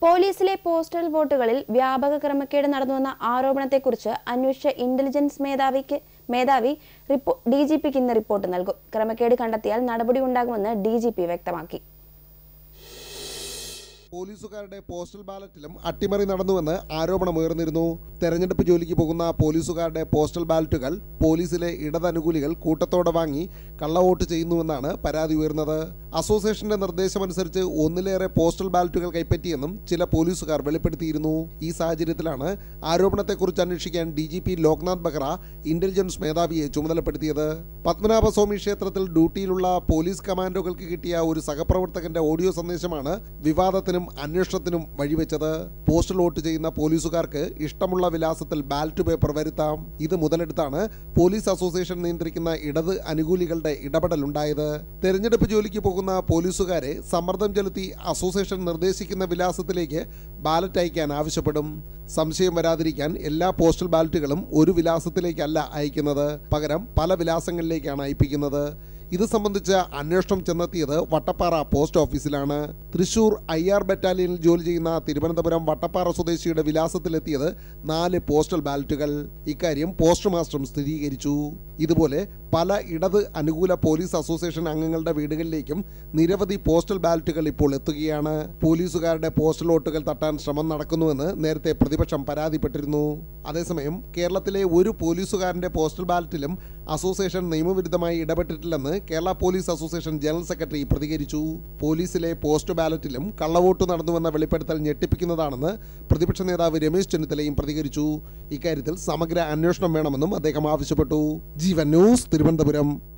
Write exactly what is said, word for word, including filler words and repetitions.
പോലീസിലെ പോസ്റ്റൽ വോട്ടുകളിൽ വ്യാപക ക്രമക്കേട് നടന്നുവെന്ന ആരോപണത്തെക്കുറിച്ച് അന്വേഷിച്ച ഇന്റലിജൻസ് മേധാവിക്ക് മേധാവി ഡി ജി പിക്ക് ഇന്ന് റിപ്പോർട്ട് നൽകും. ക്രമക്കേട് കണ്ടെത്തിയാൽ നടപടി ഉണ്ടാകുമെന്ന് ഡി ജി പി വ്യക്തമാക്കി. പോലീസുകാരുടെ പോസ്റ്റൽ ബാലറ്റിലും അട്ടിമറി നടന്നുവെന്ന് ആരോപണമുയർന്നിരുന്നു. തെരഞ്ഞെടുപ്പ് ജോലിക്ക് പോകുന്ന പോലീസുകാരുടെ പോസ്റ്റൽ ബാലറ്റുകൾ പോലീസിലെ ഇടതനുകൂലികൾ കൂട്ടത്തോടെ വാങ്ങി കള്ളവോട്ട് ചെയ്യുന്നുവെന്നാണ് പരാതി ഉയർന്നത്. അസോസിയേഷന്റെ നിർദ്ദേശമനുസരിച്ച് ഒന്നിലേറെ പോസ്റ്റൽ ബാലറ്റുകൾ കൈപ്പറ്റിയെന്നും ചില പോലീസുകാർ വെളിപ്പെടുത്തിയിരുന്നു. ഈ സാഹചര്യത്തിലാണ് ആരോപണത്തെക്കുറിച്ച് അന്വേഷിക്കാൻ D G P Loknath Behra intelligence മേധാവിയെ ചുമതലപ്പെടുത്തിയത്. പത്മനാഭസ്വാമി ക്ഷേത്രത്തിൽ ഡ്യൂട്ടിയിലുള്ള പോലീസ് കമാൻഡോകൾക്ക് കിട്ടിയ ഒരു സഹപ്രവർത്തകന്റെ ഓഡിയോ സന്ദേശമാണ് വിവാദത്തിനും അന്വേഷണത്തിനും വഴിവെച്ചത്. പോസ്റ്റൽ വോട്ട് ചെയ്യുന്ന പോലീസുകാർക്ക് ഇഷ്ടമുള്ള വിലാസത്തിൽ ബാലറ്റ് പേപ്പർ വരുത്താം. ഇത് മുതലെടുത്താണ് പോലീസ് അസോസിയേഷൻ നിയന്ത്രിക്കുന്ന ഇടത് അനുകൂലികളുടെ ഇടപെടലുണ്ടായത്. തെരഞ്ഞെടുപ്പ് ജോലിക്ക് പോകുന്ന പോലീസുകാരെ സമ്മർദ്ദം ചെലുത്തി അസോസിയേഷൻ നിർദ്ദേശിക്കുന്ന വിലാസത്തിലേക്ക് ബാലറ്റ് അയക്കാൻ ആവശ്യപ്പെടും. സംശയം വരാതിരിക്കാൻ എല്ലാ പോസ്റ്റൽ ബാലറ്റുകളും ഒരു വിലാസത്തിലേക്കല്ല അയക്കുന്നത്, പകരം പല വിലാസങ്ങളിലേക്കാണ് അയപ്പിക്കുന്നത്. ഇത് സംബന്ധിച്ച അന്വേഷണം ചെന്നെത്തിയത് വട്ടപ്പാറ പോസ്റ്റ് ഓഫീസിലാണ്. തൃശൂർ ഐ ആർ ബറ്റാലിയനിൽ ജോലി ചെയ്യുന്ന തിരുവനന്തപുരം വട്ടപ്പാറ സ്വദേശിയുടെ വിലാസത്തിലെത്തിയത് നാല് പോസ്റ്റൽ ബാലറ്റുകൾ. ഇക്കാര്യം പോസ്റ്റ് മാസ്റ്ററും സ്ഥിരീകരിച്ചു. ഇതുപോലെ പല ഇടത് അനുകൂല പോലീസ് അസോസിയേഷൻ അംഗങ്ങളുടെ വീടുകളിലേക്കും നിരവധി പോസ്റ്റൽ ബാലറ്റുകൾ ഇപ്പോൾ എത്തുകയാണ്. പോലീസുകാരുടെ പോസ്റ്റൽ വോട്ടുകൾ തട്ടാൻ ശ്രമം നടക്കുന്നുവെന്ന് നേരത്തെ പ്രതിപക്ഷം പരാതിപ്പെട്ടിരുന്നു. അതേസമയം കേരളത്തിലെ ഒരു പോലീസുകാരന്റെ പോസ്റ്റൽ ബാലറ്റിലും അസോസിയേഷൻ നിയമവിരുദ്ധമായി ഇടപെട്ടിട്ടില്ലെന്ന് Kerala police association general secretary പ്രതികരിച്ചു. പോലീസിലെ പോസ്റ്റ് ബാലറ്റിലും കള്ളവോട്ട് നടന്നുവെന്ന വെളിപ്പെടുത്തൽ ഞെട്ടിപ്പിക്കുന്നതാണെന്ന് പ്രതിപക്ഷ നേതാവ് രമേശ് ചെന്നിത്തലയും പ്രതികരിച്ചു. ഇക്കാര്യത്തിൽ സമഗ്ര അന്വേഷണം വേണമെന്നും അദ്ദേഹം ആവശ്യപ്പെട്ടു. ജീവൻ ന്യൂസ്, തിരുവനന്തപുരം.